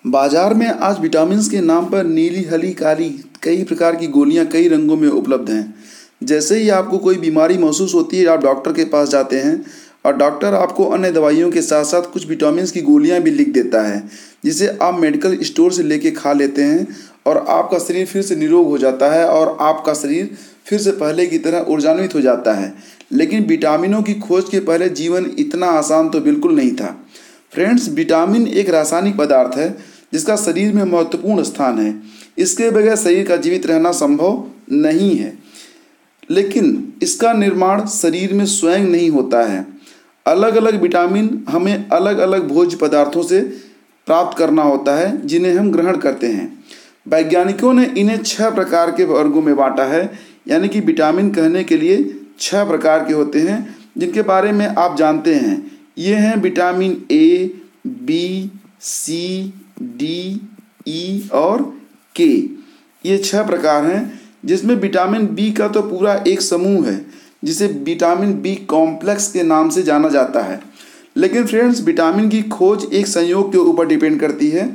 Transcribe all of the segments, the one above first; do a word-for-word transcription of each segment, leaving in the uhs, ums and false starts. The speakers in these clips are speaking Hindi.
बाजार में आज विटामिन्स के नाम पर नीली, हरी, काली कई प्रकार की गोलियां कई रंगों में उपलब्ध हैं। जैसे ही आपको कोई बीमारी महसूस होती है, आप डॉक्टर के पास जाते हैं और डॉक्टर आपको अन्य दवाइयों के साथ साथ कुछ विटामिन्स की गोलियां भी लिख देता है, जिसे आप मेडिकल स्टोर से लेके खा लेते हैं और आपका शरीर फिर से निरोग हो जाता है और आपका शरीर फिर से पहले की तरह ऊर्जान्वित हो जाता है। लेकिन विटामिनों की खोज के पहले जीवन इतना आसान तो बिल्कुल नहीं था। फ्रेंड्स, विटामिन एक रासायनिक पदार्थ है जिसका शरीर में महत्वपूर्ण स्थान है। इसके बगैर शरीर का जीवित रहना संभव नहीं है। लेकिन इसका निर्माण शरीर में स्वयं नहीं होता है। अलग अलग विटामिन हमें अलग अलग भोज्य पदार्थों से प्राप्त करना होता है, जिन्हें हम ग्रहण करते हैं। वैज्ञानिकों ने इन्हें छह प्रकार के वर्गों में बांटा है, यानी कि विटामिन कहने के लिए छह प्रकार के होते हैं, जिनके बारे में आप जानते हैं। ये हैं vitamin A, B, C, D, E और के। ये छह प्रकार हैं, जिसमें विटामिन बी का तो पूरा एक समूह है, जिसे विटामिन बी कॉम्प्लेक्स के नाम से जाना जाता है। लेकिन फ्रेंड्स, विटामिन की खोज एक संयोग के ऊपर डिपेंड करती है।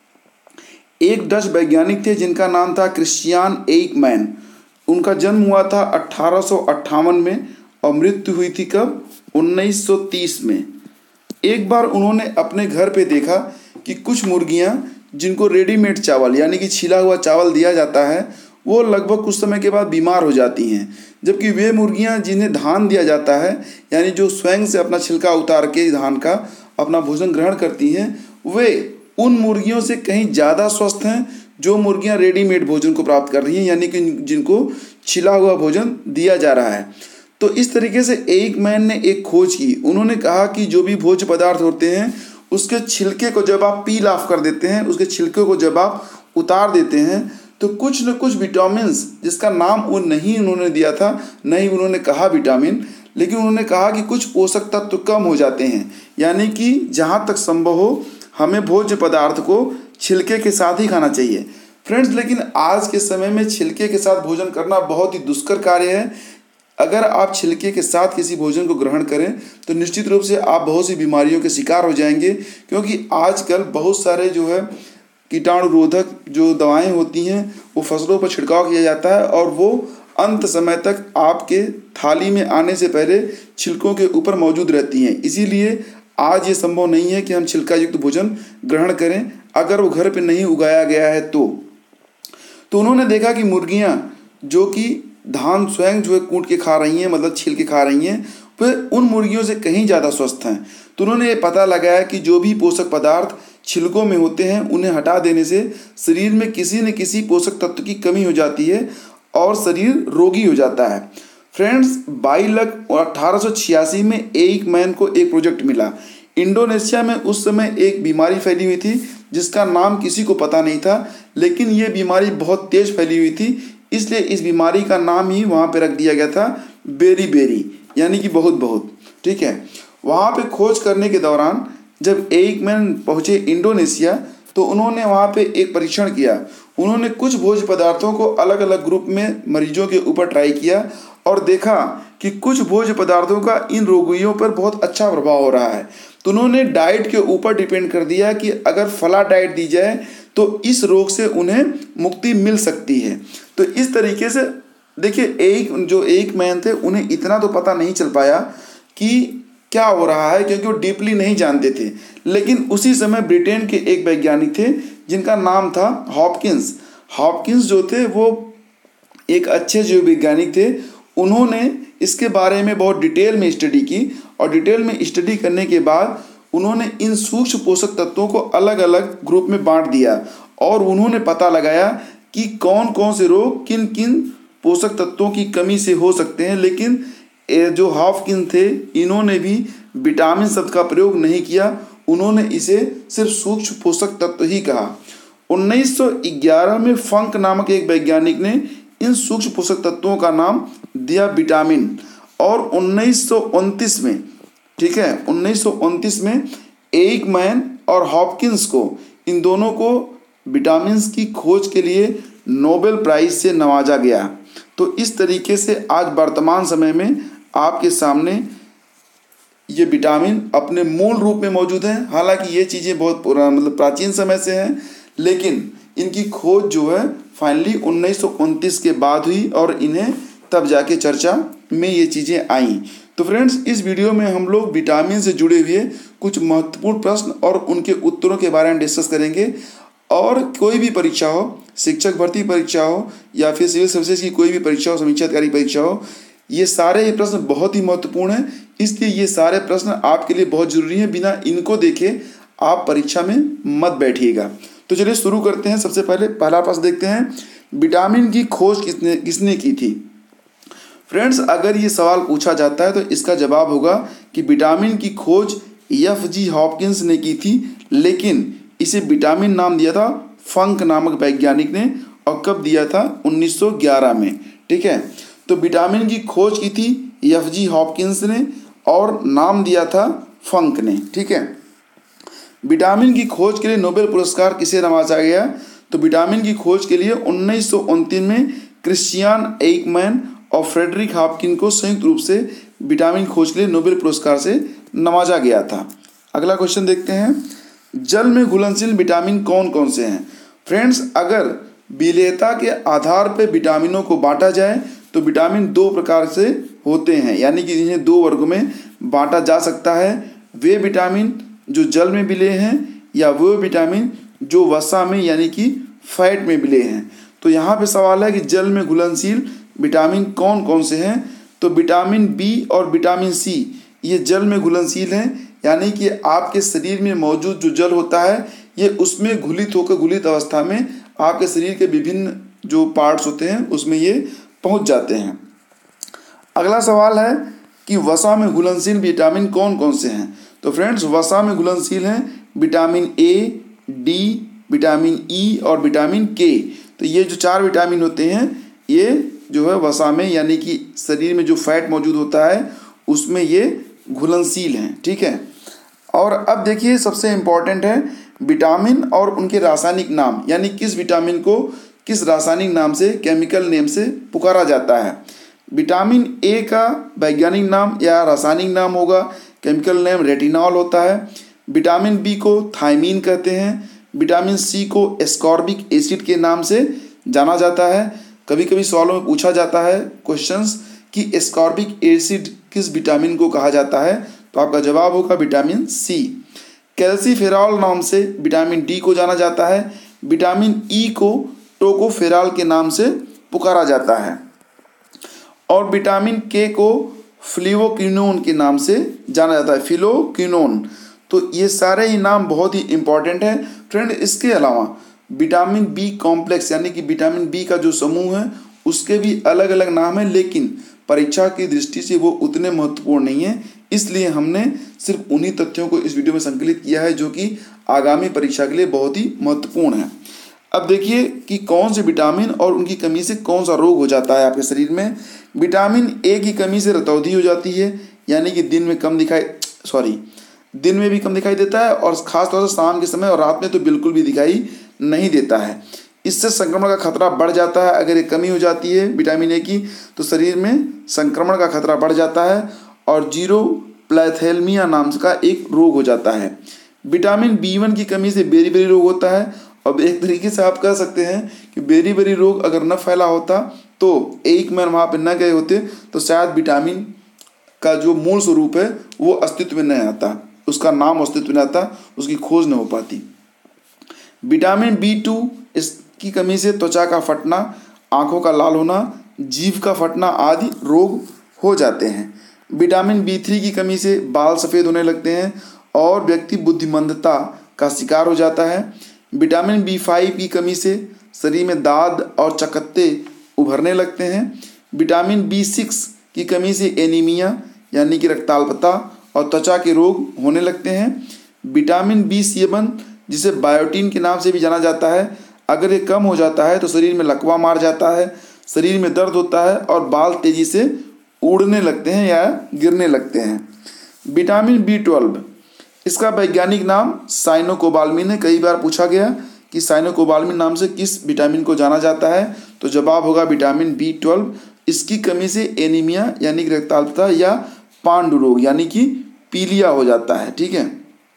एक डच वैज्ञानिक थे जिनका नाम था क्रिश्चियन एइकमैन। उनका जन्म हुआ था अठारह सौ अट्ठावन में और मृत्यु हुई थी कब? उन्नीस सौ तीस में। एक बार उन्होंने अपने घर पे देखा कि कुछ मुर्गियां, जिनको रेडीमेड चावल यानी कि छिला हुआ चावल दिया जाता है, वो लगभग कुछ समय के बाद बीमार हो जाती हैं, जबकि वे मुर्गियां जिन्हें धान दिया जाता है, यानी जो स्वयं से अपना छिलका उतार के धान का अपना भोजन ग्रहण करती हैं, वे उन मुर्गियों से कहीं ज़्यादा स्वस्थ हैं जो मुर्गियां रेडीमेड भोजन को प्राप्त कर रही हैं, यानी कि जिनको छिला हुआ भोजन दिया जा रहा है। तो इस तरीके से एइकमैन ने एक खोज की। उन्होंने कहा कि जो भी भोज्य पदार्थ होते हैं, उसके छिलके को जब आप पील ऑफ कर देते हैं, उसके छिलके को जब आप उतार देते हैं, तो कुछ न कुछ विटामिन्स, जिसका नाम वो नहीं उन्होंने दिया था, नहीं उन्होंने कहा विटामिन, लेकिन उन्होंने कहा कि कुछ पोषक तत्व कम हो जाते हैं। यानी कि जहाँ तक संभव हो हमें भोज्य पदार्थ को छिलके के साथ ही खाना चाहिए। फ्रेंड्स, लेकिन आज के समय में छिलके के साथ भोजन करना बहुत ही दुष्कर कार्य है। अगर आप छिलके के साथ किसी भोजन को ग्रहण करें तो निश्चित रूप से आप बहुत सी बीमारियों के शिकार हो जाएंगे, क्योंकि आजकल बहुत सारे जो है कीटाणु रोधक जो दवाएं होती हैं वो फसलों पर छिड़काव किया जाता है और वो अंत समय तक आपके थाली में आने से पहले छिलकों के ऊपर मौजूद रहती हैं। इसीलिए आज ये संभव नहीं है कि हम छिलका युक्त भोजन ग्रहण करें, अगर वो घर पे नहीं उगाया गया है तो तो उन्होंने देखा कि मुर्गियां जो कि धान स्वयं जो है कूट के खा रही हैं, मतलब छील के खा रही हैं, वह उन मुर्गियों से कहीं ज़्यादा स्वस्थ हैं। तो उन्होंने ये पता लगाया कि जो भी पोषक पदार्थ छिलकों में होते हैं, उन्हें हटा देने से शरीर में किसी न किसी पोषक तत्व की कमी हो जाती है और शरीर रोगी हो जाता है। फ्रेंड्स, बाईस लाख और अठारह सौ छियासी में एइकमैन को एक प्रोजेक्ट मिला। इंडोनेशिया में उस समय एक बीमारी फैली हुई थी जिसका नाम किसी को पता नहीं था, लेकिन ये बीमारी बहुत तेज फैली हुई थी, इसलिए इस बीमारी का नाम ही वहाँ पे रख दिया गया था बेरी बेरी, यानी कि बहुत बहुत। ठीक है, वहाँ पे खोज करने के दौरान जब एइकमैन पहुँचे इंडोनेशिया, तो उन्होंने वहाँ पे एक परीक्षण किया। उन्होंने कुछ भोज्य पदार्थों को अलग अलग ग्रुप में मरीजों के ऊपर ट्राई किया और देखा कि कुछ भोज्य पदार्थों का इन रोगियों पर बहुत अच्छा प्रभाव हो रहा है। तो उन्होंने डाइट के ऊपर डिपेंड कर दिया कि अगर फला डाइट दी जाए तो इस रोग से उन्हें मुक्ति मिल सकती है। तो इस तरीके से देखिए, एक जो एइकमैन थे उन्हें इतना तो पता नहीं चल पाया कि क्या हो रहा है, क्योंकि वो डीपली नहीं जानते थे। लेकिन उसी समय ब्रिटेन के एक वैज्ञानिक थे जिनका नाम था हॉपकिंस। हॉपकिंस जो थे वो एक अच्छे जीव वैज्ञानिक थे। उन्होंने इसके बारे में बहुत डिटेल में स्टडी की और डिटेल में स्टडी करने के बाद उन्होंने इन सूक्ष्म पोषक तत्वों को अलग अलग ग्रुप में बांट दिया और उन्होंने पता लगाया कि कौन कौन से रोग किन किन पोषक तत्वों की कमी से हो सकते हैं। लेकिन जो हॉपकिंस थे, इन्होंने भी विटामिन शब्द का प्रयोग नहीं किया, उन्होंने इसे सिर्फ सूक्ष्म पोषक तत्व ही कहा। उन्नीस सौ ग्यारह में फंक नामक एक वैज्ञानिक ने इन सूक्ष्म पोषक तत्वों का नाम दिया विटामिन। और उन्नीस सौ उनतीस में, ठीक है, उन्नीस सौ उनतीस में एइकमैन और हॉपकिंस को, इन दोनों को विटामिन की खोज के लिए नोबेल प्राइज से नवाजा गया। तो इस तरीके से आज वर्तमान समय में आपके सामने ये विटामिन अपने मूल रूप में मौजूद हैं। हालांकि ये चीज़ें बहुत पुराना मतलब प्राचीन समय से हैं, लेकिन इनकी खोज जो है फाइनली उन्नीस सौ उनतीस के बाद हुई और इन्हें तब जाके चर्चा में ये चीज़ें आईं। तो फ्रेंड्स, इस वीडियो में हम लोग विटामिन से जुड़े हुए कुछ महत्वपूर्ण प्रश्न और उनके उत्तरों के बारे में डिस्कस करेंगे। और कोई भी परीक्षा हो, शिक्षक भर्ती परीक्षा हो या फिर सिविल सर्विसेज की कोई भी परीक्षा हो, समीक्षा अधिकारी परीक्षा हो, ये सारे ये प्रश्न बहुत ही महत्वपूर्ण हैं। इसलिए ये सारे प्रश्न आपके लिए बहुत जरूरी हैं। बिना इनको देखे आप परीक्षा में मत बैठिएगा। तो चलिए शुरू करते हैं। सबसे पहले पहला प्रश्न देखते हैं, विटामिन की खोज किसने किसने की थी। फ्रेंड्स, अगर ये सवाल पूछा जाता है तो इसका जवाब होगा कि विटामिन की खोज एफ जी हॉपकिंस ने की थी, लेकिन इसे विटामिन नाम दिया था फंक नामक वैज्ञानिक ने। और कब दिया था? उन्नीस सौ ग्यारह में। ठीक है, तो विटामिन की खोज की थी एफ जी हॉपकिंस ने और नाम दिया था फंक ने। ठीक है, विटामिन की खोज के लिए नोबेल पुरस्कार किसे नवाजा गया? तो विटामिन की खोज के लिए उन्नीस सौ उनतीस में क्रिश्चियन एकमैन और फ्रेडरिक हॉपकिन को संयुक्त रूप से विटामिन खोज के लिए नोबेल पुरस्कार से नवाजा गया था। अगला क्वेश्चन देखते हैं, जल में घुलनशील विटामिन कौन कौन से हैं? फ्रेंड्स, अगर विलेयता के आधार पर विटामिनों को बांटा जाए तो विटामिन दो प्रकार से होते हैं, यानी कि इन्हें दो वर्गों में बांटा जा सकता है। वे विटामिन जो जल में विलेय हैं या वो विटामिन जो वसा में यानी कि फैट में विलेय हैं। तो यहाँ पे सवाल है कि जल में घुलनशील विटामिन कौन कौन से हैं? तो विटामिन बी और विटामिन सी ये जल में घुलनशील हैं, यानी कि आपके शरीर में मौजूद जो जल होता है ये उसमें घुलित होकर घुलित अवस्था में आपके शरीर के विभिन्न जो पार्ट्स होते हैं उसमें ये पहुंच जाते हैं। अगला सवाल है कि वसा में घुलनशील विटामिन कौन कौन से हैं? तो फ्रेंड्स, वसा में घुलनशील हैं vitamin A, D, vitamin E और विटामिन के। तो ये जो चार विटामिन होते हैं ये जो है वसा में यानी कि शरीर में जो फैट मौजूद होता है उसमें ये घुलनशील हैं। ठीक है, और अब देखिए सबसे इम्पॉर्टेंट है विटामिन और उनके रासायनिक नाम, यानी किस विटामिन को किस रासायनिक नाम से, केमिकल नेम से पुकारा जाता है। विटामिन ए का वैज्ञानिक नाम या रासायनिक नाम होगा, केमिकल नेम रेटिनॉल होता है। विटामिन बी को थायमीन कहते हैं। विटामिन सी को एस्कॉर्बिक एसिड के नाम से जाना जाता है। कभी कभी सवालों में पूछा जाता है क्वेश्चंस कि एस्कॉर्बिक एसिड किस विटामिन को कहा जाता है, तो आपका जवाब होगा विटामिन सी। कैल्सीफेरॉल नाम से विटामिन डी को जाना जाता है। विटामिन ई को टोकोफेरॉल के नाम से पुकारा जाता है और विटामिन के को फ्लेवोक्विनोन के नाम से जाना जाता है, फ्लेवोक्विनोन। तो ये सारे ही नाम बहुत ही इंपॉर्टेंट है फ्रेंड। इसके अलावा विटामिन बी कॉम्प्लेक्स यानी कि विटामिन बी का जो समूह है उसके भी अलग अलग नाम है, लेकिन परीक्षा की दृष्टि से वो उतने महत्वपूर्ण नहीं है, इसलिए हमने सिर्फ उन्हीं तथ्यों को इस वीडियो में संकलित किया है जो कि आगामी परीक्षा के लिए बहुत ही महत्वपूर्ण है। अब देखिए कि कौन से विटामिन और उनकी कमी से कौन सा रोग हो जाता है आपके शरीर में। विटामिन ए की कमी से रतौंधी हो जाती है, यानी कि दिन में कम दिखाई सॉरी दिन में भी कम दिखाई देता है और ख़ासतौर से शाम के समय और रात में तो बिल्कुल भी दिखाई नहीं देता है। इससे संक्रमण का खतरा बढ़ जाता है। अगर एक कमी हो जाती है विटामिन ए की तो शरीर में संक्रमण का खतरा बढ़ जाता है और जीरो प्लैथेलमिया नाम का एक रोग हो जाता है। विटामिन बी वन की कमी से बेरी बेरी रोग होता है। अब एक तरीके से आप कह सकते हैं कि बेरी बेरी रोग अगर न फैला होता तो एक मैन वहाँ पर न गए होते तो शायद विटामिन का जो मूल स्वरूप है वो अस्तित्व में नहीं आता, उसका नाम अस्तित्व में आता, उसकी खोज न हो पाती। विटामिन बी टू इसकी कमी से त्वचा का फटना, आँखों का लाल होना, जीभ का फटना आदि रोग हो जाते हैं। विटामिन बी थ्री की कमी से बाल सफ़ेद होने लगते हैं और व्यक्ति बुद्धिमंदता का शिकार हो जाता है। विटामिन बी फाइव की कमी से शरीर में दाद और चकत्ते उभरने लगते हैं। विटामिन बी सिक्स की कमी से एनीमिया यानी कि रक्ताल्पता और त्वचा के रोग होने लगते हैं। विटामिन बी सेवन जिसे बायोटीन के नाम से भी जाना जाता है, अगर ये कम हो जाता है तो शरीर में लकवा मार जाता है, शरीर में दर्द होता है और बाल तेज़ी से उड़ने लगते हैं या गिरने लगते हैं। विटामिन बी ट्वेल्व इसका वैज्ञानिक नाम साइनोकोबाल्मिन है। कई बार पूछा गया कि साइनोकोबाल्मिन नाम से किस विटामिन को जाना जाता है, तो जवाब होगा विटामिन बी ट्वेल्व। इसकी कमी से एनीमिया यानी कि रक्ताल्पता या पांडु रोग यानी कि पीलिया हो जाता है, ठीक है।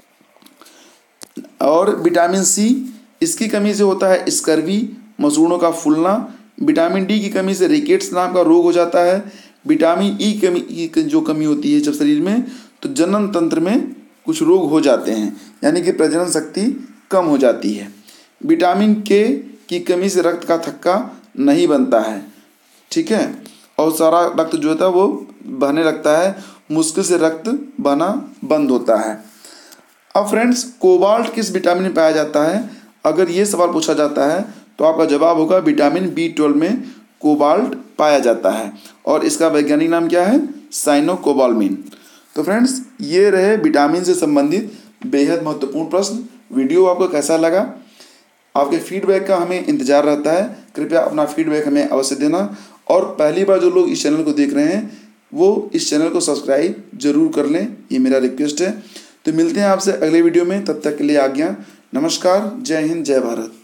और विटामिन सी, इसकी कमी से होता है स्कर्वी, मसूड़ों का फूलना। विटामिन डी की कमी से रिकेट्स नाम का रोग हो जाता है। विटामिन ई कमी की जो कमी होती है जब शरीर में, तो जनन तंत्र में कुछ रोग हो जाते हैं, यानी कि प्रजनन शक्ति कम हो जाती है। विटामिन के की कमी से रक्त का थक्का नहीं बनता है, ठीक है, और सारा रक्त जो होता है वो बहने लगता है, मुश्किल से रक्त बहना बंद होता है। अब फ्रेंड्स, कोबाल्ट किस विटामिन में पाया जाता है? अगर ये सवाल पूछा जाता है तो आपका जवाब होगा विटामिन बी ट्वेल्व में कोबाल्ट पाया जाता है, और इसका वैज्ञानिक नाम क्या है? साइनोकोबाल्मिन। तो फ्रेंड्स, ये रहे विटामिन से संबंधित बेहद महत्वपूर्ण प्रश्न। वीडियो आपको कैसा लगा? आपके फीडबैक का हमें इंतज़ार रहता है। कृपया अपना फीडबैक हमें अवश्य देना, और पहली बार जो लोग इस चैनल को देख रहे हैं वो इस चैनल को सब्सक्राइब जरूर कर लें, ये मेरा रिक्वेस्ट है। तो मिलते हैं आपसे अगले वीडियो में, तब तक के लिए आज्ञा। नमस्कार, जय हिंद, जय भारत।